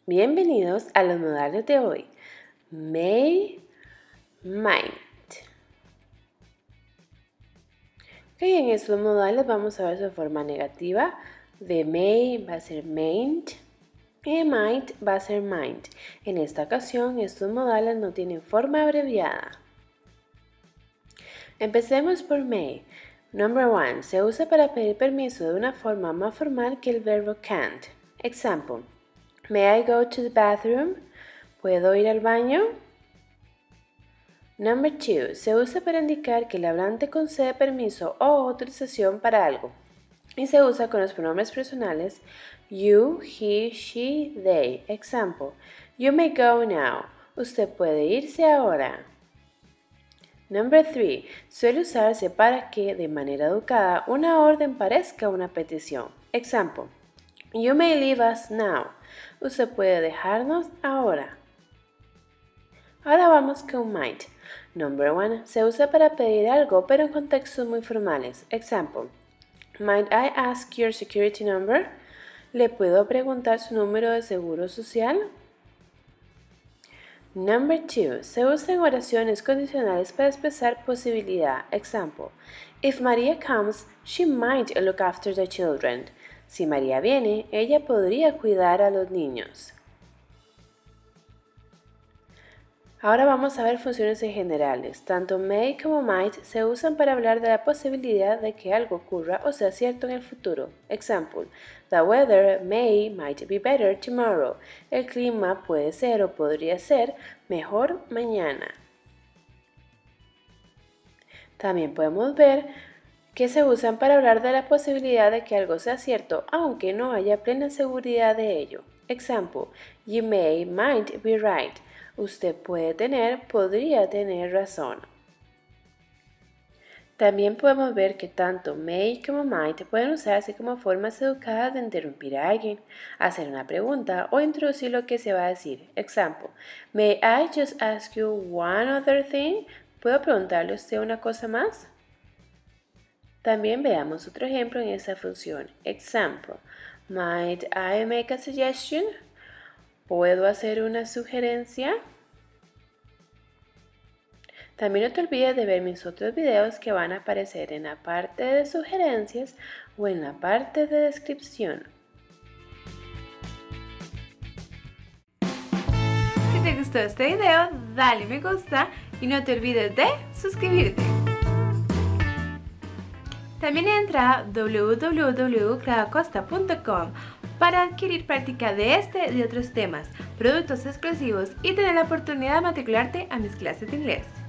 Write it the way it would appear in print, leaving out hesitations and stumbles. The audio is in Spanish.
Bienvenidos a los modales de hoy. May, might. Ok, en estos modales vamos a ver su forma negativa. De may va a ser mayn't y de might va a ser might. En esta ocasión estos modales no tienen forma abreviada. Empecemos por may. Number 1. Se usa para pedir permiso de una forma más formal que el verbo can't. Example. May I go to the bathroom? ¿Puedo ir al baño? Number 2. Se usa para indicar que el hablante concede permiso o autorización para algo y se usa con los pronombres personales you, he, she, they. Example. You may go now. Usted puede irse ahora. Number 3. Suele usarse para que, de manera educada, una orden parezca una petición. Example. You may leave us now. Usted puede dejarnos ahora. Ahora vamos con might. Number 1. Se usa para pedir algo, pero en contextos muy formales. Example. Might I ask your security number? ¿Le puedo preguntar su número de seguro social? Number 2. Se usa en oraciones condicionales para expresar posibilidad. Example. If Maria comes, she might look after the children. Si María viene, ella podría cuidar a los niños. Ahora vamos a ver funciones generales. Tanto may como might se usan para hablar de la posibilidad de que algo ocurra o sea cierto en el futuro. Example. The weather might be better tomorrow. El clima puede ser o podría ser mejor mañana. También podemos ver que se usan para hablar de la posibilidad de que algo sea cierto, aunque no haya plena seguridad de ello. Example. You might be right. Usted podría tener razón. También podemos ver que tanto may como might pueden usarse como formas educadas de interrumpir a alguien, hacer una pregunta o introducir lo que se va a decir. Example. May I just ask you one other thing? ¿Puedo preguntarle a usted una cosa más? También veamos otro ejemplo en esta función. Example. Might I make a suggestion? ¿Puedo hacer una sugerencia? También no te olvides de ver mis otros videos que van a aparecer en la parte de sugerencias o en la parte de descripción. Si te gustó este video, dale me gusta y no te olvides de suscribirte. También entra a www.claudiacosta.com para adquirir práctica de este y de otros temas, productos exclusivos y tener la oportunidad de matricularte a mis clases de inglés.